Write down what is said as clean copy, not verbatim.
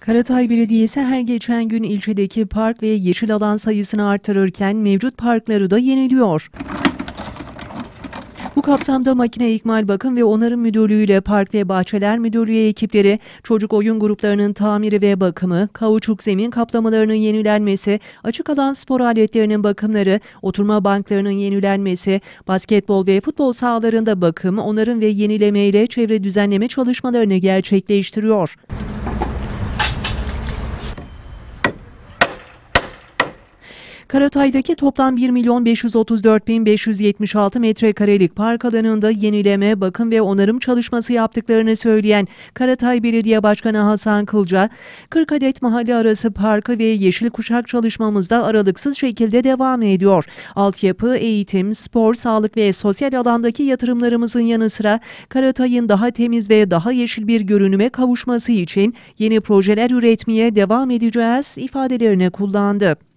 Karatay Belediyesi her geçen gün ilçedeki park ve yeşil alan sayısını artırırken mevcut parkları da yeniliyor. Bu kapsamda Makine İkmal Bakım ve Onarım Müdürlüğü ile Park ve Bahçeler Müdürlüğü ekipleri çocuk oyun gruplarının tamiri ve bakımı, kauçuk zemin kaplamalarının yenilenmesi, açık alan spor aletlerinin bakımları, oturma banklarının yenilenmesi, basketbol ve futbol sahalarında bakım, onarım ve yenileme ile çevre düzenleme çalışmalarını gerçekleştiriyor. Karatay'daki toplam 1.534.576 metrekarelik park alanında yenileme, bakım ve onarım çalışması yaptıklarını söyleyen Karatay Belediye Başkanı Hasan Kılca, 40 adet mahalle arası parkı ve yeşil kuşak çalışmamızda aralıksız şekilde devam ediyor. Altyapı, eğitim, spor, sağlık ve sosyal alandaki yatırımlarımızın yanı sıra Karatay'ın daha temiz ve daha yeşil bir görünüme kavuşması için yeni projeler üretmeye devam edeceğiz ifadelerini kullandı.